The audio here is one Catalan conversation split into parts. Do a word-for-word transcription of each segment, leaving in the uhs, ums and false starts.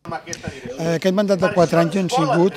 Aquest mandat de quatre anys han sigut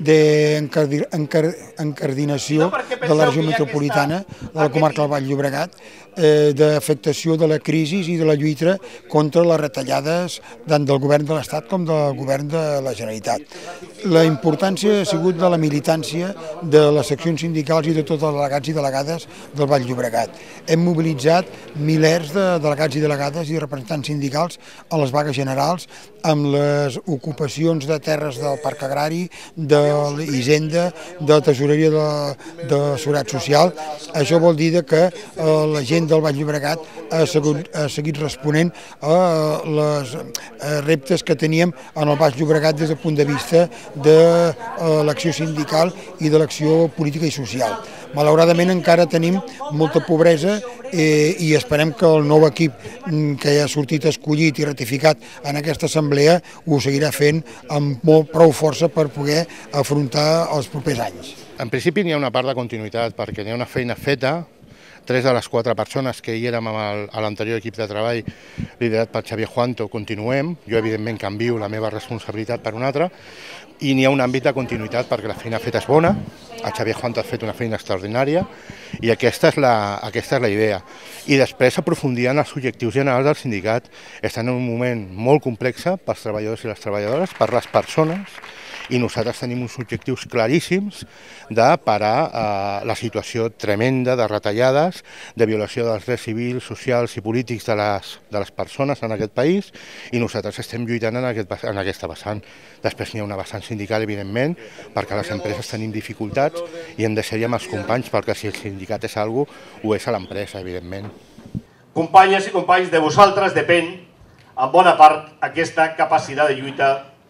d'encardinació de la regió metropolitana, de la comarca del Baix Llobregat, d'afectació de la crisi i de la lluita contra les retallades tant del govern de l'Estat com del govern de la Generalitat. La importància ha sigut de la militància de les seccions sindicals i de tots els delegats i delegades del Baix Llobregat. Hem mobilitzat milers de delegats i delegades i representants sindicals a les vagues generals, amb les ocupacions de terres del Parc Agrari, de l'Hisenda, de la Tesoreria de la Seguretat Social. Això vol dir que la gent del Baix Llobregat ha seguit responent a els reptes que teníem en el Baix Llobregat des del punt de vista de l'acció sindical i de l'acció política i social. Malauradament encara tenim molta pobresa i esperem que el nou equip que ja ha sortit escollit i ratificat en aquesta assemblea ho seguirà fent amb molt prou força per poder afrontar els propers anys. En principi n'hi ha una part de continuïtat perquè n'hi ha una feina feta. Tres de les quatre persones que hi érem a l'anterior equip de treball liderat per Xavier Juanto continuem. Jo evidentment canvio la meva responsabilitat per una altra i n'hi ha un àmbit de continuïtat perquè la feina feta és bona. El Xavier Juanto ha fet una feina extraordinària i aquesta és la, aquesta és la idea. I després aprofundir en els objectius generals del sindicat. Estan en un moment molt complex pels treballadors i les treballadores, per les persones, i nosaltres tenim uns objectius claríssims de parar eh, la situació tremenda de retallades, de violació dels drets civils, socials i polítics de les, de les persones en aquest país, i nosaltres estem lluitant en, aquest, en aquesta vessant. Després n'hi ha una vessant sindical, evidentment, perquè les empreses tenim dificultats i hem de ser amb els companys, perquè si el sindicat és alguna cosa, ho és a l'empresa, evidentment. Companyes i companys, de vosaltres depèn, en bona part, aquesta capacitat de lluita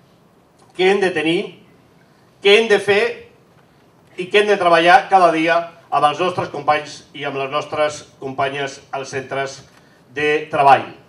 que hem de tenir, que hem de fer i que hem de treballar cada dia amb els nostres companys i amb les nostres companyes als centres de treball.